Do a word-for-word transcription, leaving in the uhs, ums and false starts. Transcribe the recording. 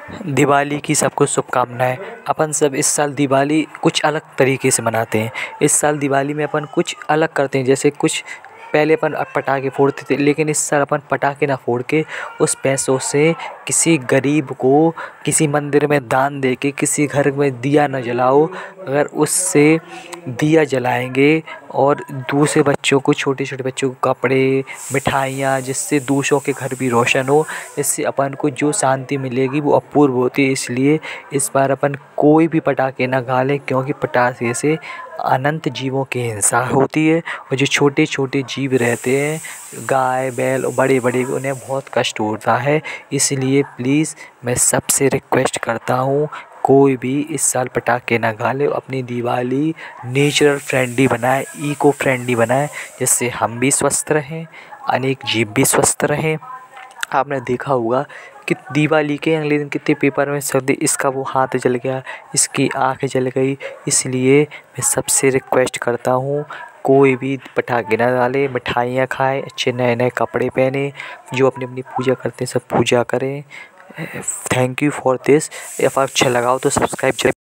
दिवाली की सबको शुभकामनाएं। अपन सब इस साल दिवाली कुछ अलग तरीके से मनाते हैं। इस साल दिवाली में अपन कुछ अलग करते हैं, जैसे कुछ पहले अपन पटाखे फोड़ते थे, लेकिन इस साल अपन पटाखे ना फोड़ के उस पैसों से किसी गरीब को किसी मंदिर में दान दे के किसी घर में दिया न जलाओ। अगर उससे दिया जलाएंगे और दूसरे बच्चों को, छोटे छोटे बच्चों को कपड़े, मिठाइयाँ, जिससे दूसरों के घर भी रोशन हो, इससे अपन को जो शांति मिलेगी वो अपूर्व होती है। इसलिए इस बार अपन कोई भी पटाखे ना गालें, क्योंकि पटाखे से अनंत जीवों की हिंसा होती है और जो छोटे छोटे जीव रहते हैं, गाय बैल और बड़े बड़े, उन्हें बहुत कष्ट होता है। इसलिए प्लीज़ मैं सबसे रिक्वेस्ट करता हूँ, कोई भी इस साल पटाखे ना गाले, अपनी दिवाली नेचर फ्रेंडली बनाए, इको फ्रेंडली बनाए, जिससे हम भी स्वस्थ रहें, अनेक जीव भी स्वस्थ रहें। आपने देखा होगा कि दिवाली के अगले दिन कितने पेपर में सर्दी, इसका वो हाथ जल गया, इसकी आँख जल गई। इसलिए मैं सबसे रिक्वेस्ट करता हूँ, कोई भी पटाखे ना डाले, मिठाइयाँ खाएं, अच्छे नए नए कपड़े पहने, जो अपनी अपनी पूजा करते हैं सब पूजा करें। Thank you for this. अगर अच्छा लगा हो तो सब्सक्राइब